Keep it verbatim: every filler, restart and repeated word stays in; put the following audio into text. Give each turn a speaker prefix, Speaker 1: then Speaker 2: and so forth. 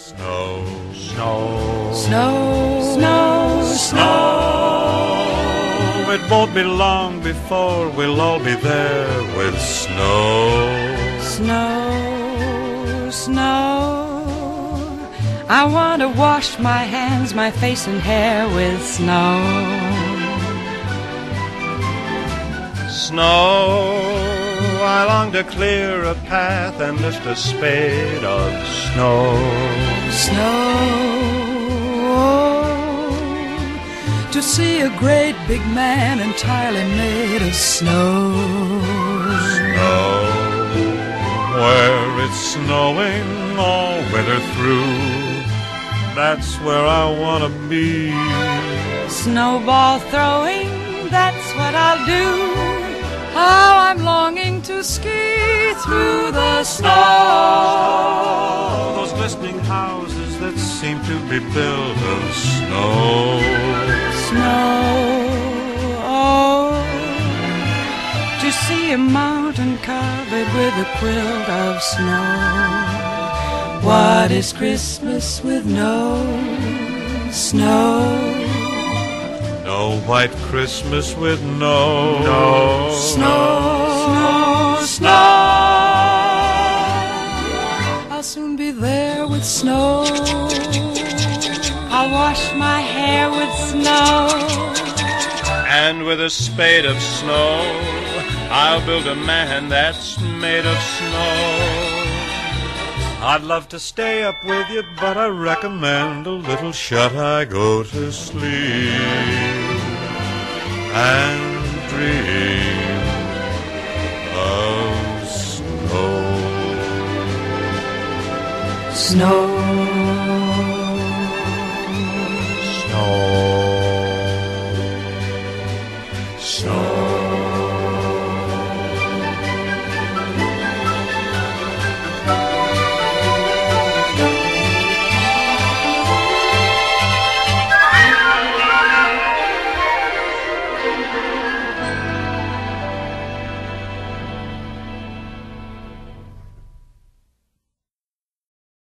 Speaker 1: Snow,
Speaker 2: Snow,
Speaker 3: Snow, snow,
Speaker 1: snow. It won't be long before we'll all be there with snow.
Speaker 3: snow, snow. I want to wash my hands, my face and hair with snow.
Speaker 1: Snow, I long to clear a path and lift a spade of snow.
Speaker 3: Snow, to see a great big man entirely made of snow.
Speaker 1: Snow, where it's snowing all winter through, that's where I want to be.
Speaker 3: Snowball throwing, that's what I'll do. How I'm longing to ski through the snow.
Speaker 1: Those glistening houses that seem to be built of snow.
Speaker 3: Snow, oh, to see a mountain covered with a quilt of snow. What is Christmas with no snow?
Speaker 1: No white Christmas with no, no
Speaker 3: Snow, snow, snow. I'll soon be there with snow. I'll wash my hair with snow.
Speaker 1: And with a spade of snow, I'll build a man that's made of snow. I'd love to stay up with you, but I recommend a little shut-eye go to sleep and dream of snow.
Speaker 3: Snow,
Speaker 1: Snow, snow.